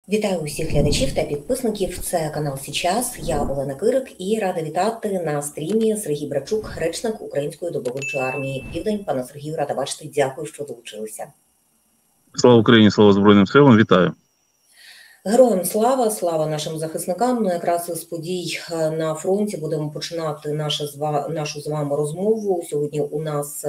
Вітаю усіх глядачів та підписників. Це канал «Сейчас». Я Олена Кирик і рада вітати на стрімі Сергій Брачук, речник Української добровольчої армії «Південь». Пане Сергію, рада бачити. Дякую, що долучилися. Слава Україні, слава Збройним силам. Вітаю. Героям слава, слава нашим захисникам. Ну, якраз із подій на фронті будемо починати нашу з вами розмову. Сьогодні у нас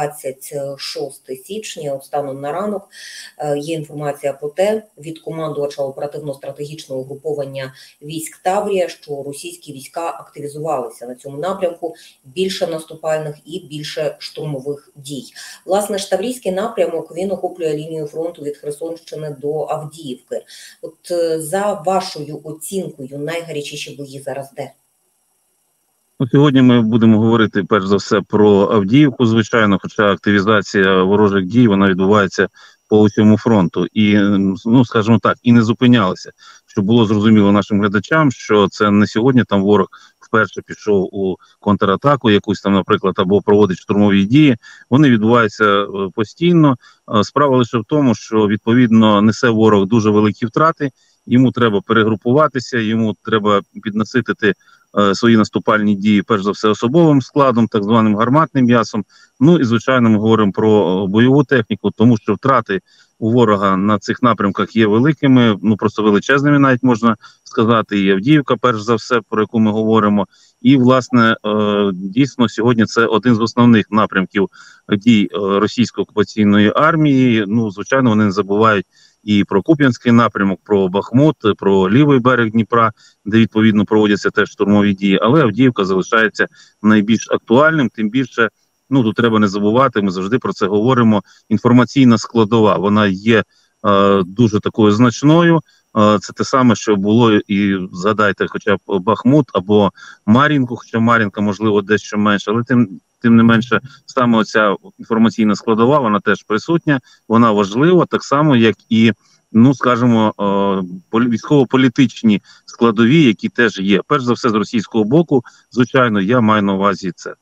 26 січня, от станом на ранок. Є інформація про те від командувача оперативно-стратегічного угруповання військ Таврія, що російські війська активізувалися на цьому напрямку. Більше наступальних і більше штурмових дій. Власне, ж Таврійський напрямок, він охоплює лінію фронту від Херсонщини до Авдіївки. От за вашою оцінкою, найгарячіші бої зараз де? Сьогодні ми будемо говорити перш за все про Авдіївку, звичайно, хоча активізація ворожих дій, вона відбувається по усьому фронту. І, скажімо так, і не зупинялася. Щоб було зрозуміло нашим глядачам, що це не сьогодні там ворог вперше пішов у контратаку якусь там, наприклад, або проводить штурмові дії. Вони відбуваються постійно. Справа лише в тому, що, відповідно, несе ворог дуже великі втрати, йому треба перегрупуватися, йому треба піднаситити свої наступальні дії, перш за все, особовим складом, так званим гарматним м'ясом. Ну і, звичайно, ми говоримо про бойову техніку, тому що втрати у ворога на цих напрямках є великими, просто величезними навіть можна сказати. І Авдіївка, перш за все, про яку ми говоримо. І, власне, дійсно, сьогодні це один з основних напрямків дій російської окупаційної армії. Звичайно, вони не забувають і про Куп'янський напрямок, про Бахмут, про лівий берег Дніпра, де, відповідно, проводяться теж штурмові дії. Але Авдіївка залишається найбільш актуальним, тим більше, тут треба не забувати, ми завжди про це говоримо, інформаційна складова, вона є дуже такою значною. Це те саме, що було, і згадайте хоча б Бахмут або Мар'їнку, хоча Мар'їнка, можливо, дещо менше, але тим не менше, саме оця інформаційна складова, вона теж присутня, вона важлива, так само, як і, скажімо, військово-політичні складові, які теж є. Перш за все, з російського боку, звичайно, я маю на увазі це.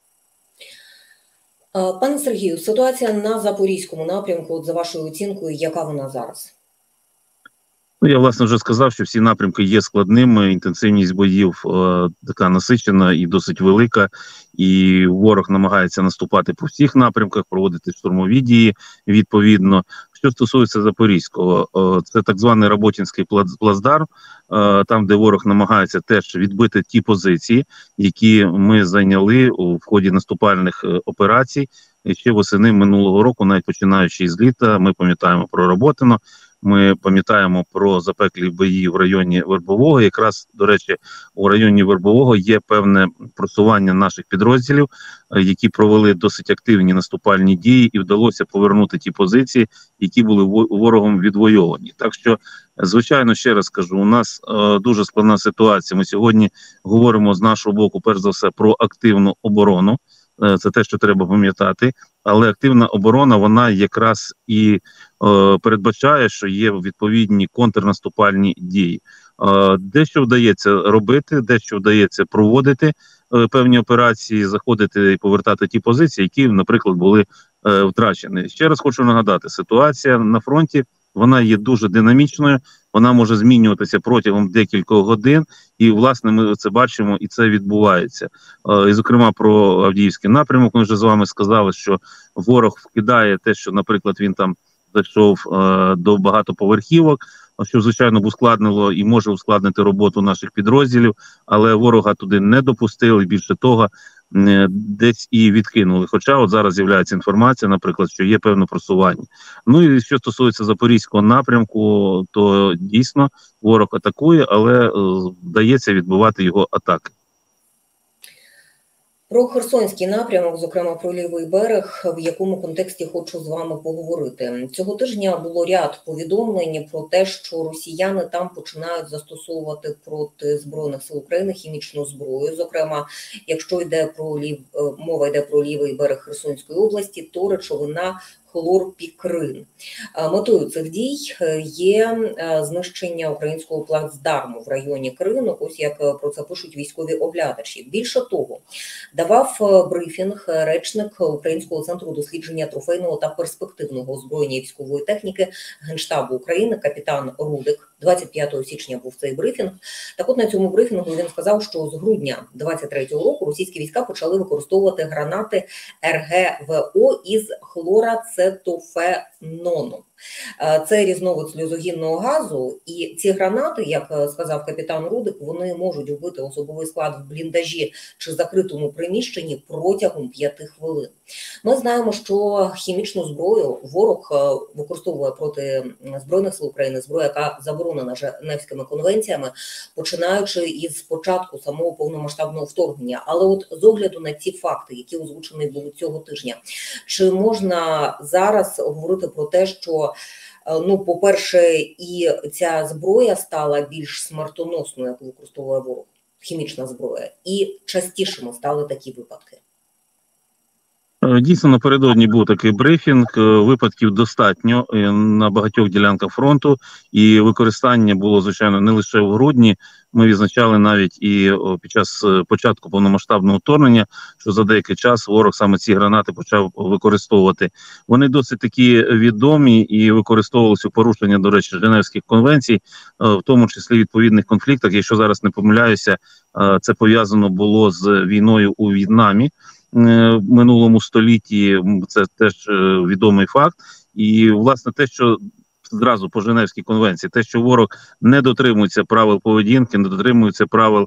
Пане Сергію, ситуація на Запорізькому напрямку, от за вашою оцінкою, яка вона зараз? Я, власне, вже сказав, що всі напрямки є складними, інтенсивність боїв така насичена і досить велика, і ворог намагається наступати по всіх напрямках, проводити штурмові дії, відповідно. Що стосується Запорізького, це так званий Роботінський плацдарм, там, де ворог намагається теж відбити ті позиції, які ми зайняли у ході наступальних операцій. І ще восени минулого року, навіть починаючи з літа, ми пам'ятаємо про Роботино, ми пам'ятаємо про запеклі бої в районі Вербового. Якраз, до речі, у районі Вербового є певне просування наших підрозділів, які провели досить активні наступальні дії, і вдалося повернути ті позиції, які були ворогом відвойовані. Так що, звичайно, ще раз кажу, у нас дуже складна ситуація. Ми сьогодні говоримо з нашого боку, перш за все, про активну оборону. Це те, що треба пам'ятати, але активна оборона, вона якраз і передбачає, що є відповідні контрнаступальні дії. Дещо вдається робити, дещо вдається проводити певні операції, заходити і повертати ті позиції, які, наприклад, були втрачені. Ще раз хочу нагадати, ситуація на фронті, вона є дуже динамічною, вона може змінюватися протягом декількох годин, і, власне, ми це бачимо, і це відбувається. І, зокрема, про Авдіївський напрямок ми вже з вами сказали, що ворог вкидає те, що, наприклад, він там зайшов до багатоповерхівок, що, звичайно, б ускладнило і може ускладнити роботу наших підрозділів, але ворога туди не допустили, більше того, десь і відкинули. Хоча от зараз з'являється інформація, наприклад, що є певне просування. І що стосується Запорізького напрямку, то дійсно ворог атакує, але вдається відбивати його атаки. Про Херсонський напрямок, зокрема про лівий берег, в якому контексті хочу з вами поговорити. Цього тижня було ряд повідомлень про те, що росіяни там починають застосовувати проти Збройних сил України хімічну зброю. Зокрема, якщо мова йде про лівий берег Херсонської області, то речовина хлорпікрин. Метою цих дій є знищення українського плацдарму в районі Крину, ось як про це пишуть військові оглядачі. Більше того, давав брифінг речник Українського центру дослідження трофейного та перспективного озброєння і військової техніки Генштабу України капітан Рудик. 25 січня був цей брифінг. Так от на цьому брифінгу він сказав, що з грудня 23-го року російські війська почали використовувати гранати РГВО із хлорацетофенону. Це різновид сльозогінного газу, і ці гранати, як сказав капітан Рудик, вони можуть вбити особовий склад в бліндажі чи закритому приміщенні протягом 5 хвилин. Ми знаємо, що хімічну зброю ворог використовує проти Збройних сил України, зброя, яка заборонена Женевськими конвенціями, починаючи із початку самого повномасштабного вторгнення. Але от з огляду на ці факти, які озвучені були цього тижня, чи можна зараз говорити про те, що по-перше, і ця зброя стала більш смертоносною, яку використовує ворог, хімічна зброя, і частішими стали такі випадки? Дійсно, напередодні був такий брифінг, випадків достатньо на багатьох ділянках фронту, і використання було, звичайно, не лише в грудні. Ми відзначали навіть і під час початку повномасштабного вторгнення, що за деякий час ворог саме ці гранати почав використовувати. Вони досить такі відомі і використовувалися у порушення, до речі, Женевських конвенцій, в тому числі відповідних конфліктах. Якщо зараз не помиляюся, це пов'язано було з війною у В'єтнамі в минулому столітті, це теж відомий факт. І, власне, те, що зразу по Женевській конвенції, те, що ворог не дотримується правил поведінки, не дотримується правил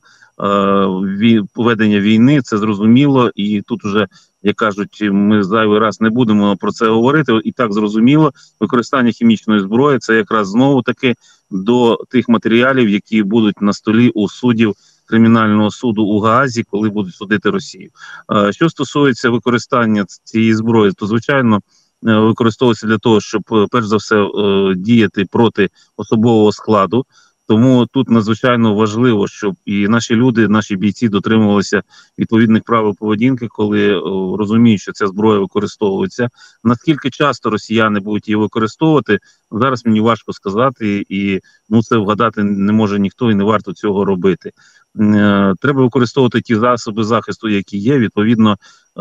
ведення війни, це зрозуміло. І тут вже, як кажуть, ми зайвий раз не будемо про це говорити. І так зрозуміло, використання хімічної зброї – це якраз знову-таки до тих матеріалів, які будуть на столі у суддів Кримінального суду у Гаазі, коли будуть судити Росію. Що стосується використання цієї зброї, то, звичайно, використовується для того, щоб, перш за все, діяти проти особового складу. Тому тут надзвичайно важливо, щоб і наші люди, наші бійці дотримувалися відповідних правил поведінки, коли розуміють, що ця зброя використовується. Наскільки часто росіяни будуть її використовувати, зараз мені важко сказати, і це вгадати не може ніхто і не варто цього робити. Треба використовувати ті засоби захисту, які є. Відповідно,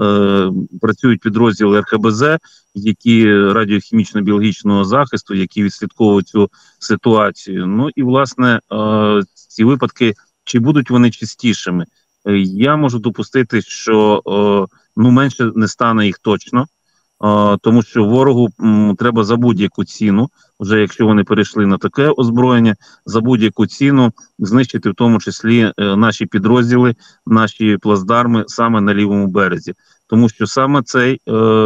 працюють підрозділи РХБЗ, які радіохімічно-біологічного захисту, які відслідковують цю ситуацію. Ну і, власне, ці випадки, чи будуть вони частішими? Я можу допустити, що менше не стане їх точно, тому що ворогу треба за будь-яку ціну, вже якщо вони перейшли на таке озброєння, за будь-яку ціну знищити в тому числі наші підрозділи, наші плацдарми саме на лівому березі. Тому що саме цей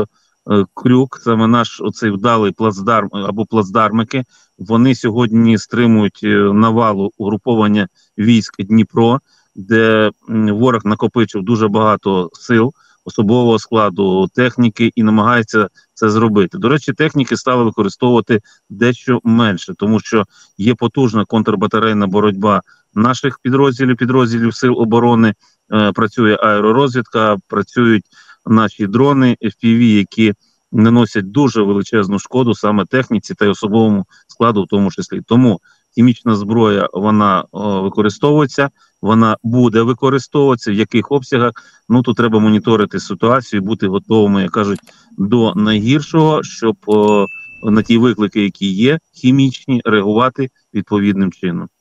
крюк, саме наш оцей вдалий плацдарм або плацдармики, вони сьогодні стримують навалу угруповання військ Дніпро, де ворог накопичив дуже багато сил, особового складу, техніки і намагається це зробити. До речі, техніки стали використовувати дещо менше, тому що є потужна контрбатарейна боротьба наших підрозділів Сил оборони, працює аеророзвідка, працюють наші дрони, FPV, які наносять дуже величезну шкоду саме техніці та й особовому складу в тому числі. Тому хімічна зброя, вона використовується, вона буде використовуватися, в яких обсягах, тут треба моніторити ситуацію, бути готовими, як кажуть, до найгіршого, щоб на ті виклики, які є, хімічні, реагувати відповідним чином.